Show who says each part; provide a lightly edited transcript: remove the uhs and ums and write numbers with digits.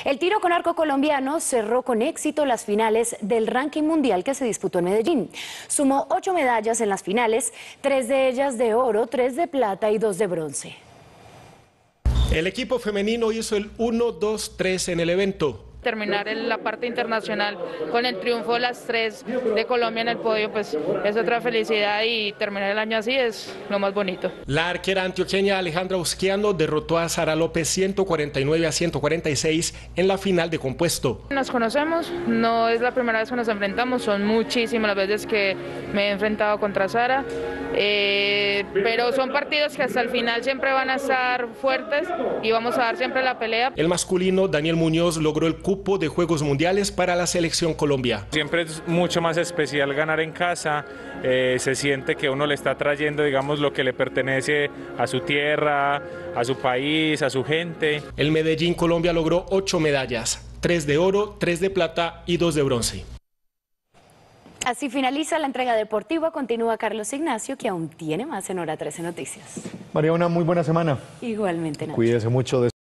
Speaker 1: El tiro con arco colombiano cerró con éxito las finales del ranking mundial que se disputó en Medellín. Sumó 8 medallas en las finales, 3 de ellas de oro, 3 de plata y 2 de bronce.
Speaker 2: El equipo femenino hizo el 1-2-3 en el evento.
Speaker 3: Terminar en la parte internacional con el triunfo de las 3 de Colombia en el podio, pues es otra felicidad, y terminar el año así es lo más bonito.
Speaker 2: La arquera antioqueña Alejandra Usquiano derrotó a Sara López 149-146 en la final de compuesto.
Speaker 3: Nos conocemos, no es la primera vez que nos enfrentamos, son muchísimas las veces que me he enfrentado contra Sara, pero son partidos que hasta el final siempre van a estar fuertes y vamos a dar siempre la pelea.
Speaker 2: El masculino Daniel Muñoz logró el cupo de Juegos Mundiales para la selección Colombia.
Speaker 4: Siempre es mucho más especial ganar en casa, se siente que uno le está trayendo, digamos, lo que le pertenece a su tierra, a su país, a su gente.
Speaker 2: El Medellín Colombia logró 8 medallas, 3 de oro, 3 de plata y 2 de bronce.
Speaker 1: Así finaliza la entrega deportiva. Continúa Carlos Ignacio, que aún tiene más en Hora 13 Noticias.
Speaker 5: María, una muy buena semana.
Speaker 1: Igualmente, Nacho.
Speaker 5: Cuídese mucho de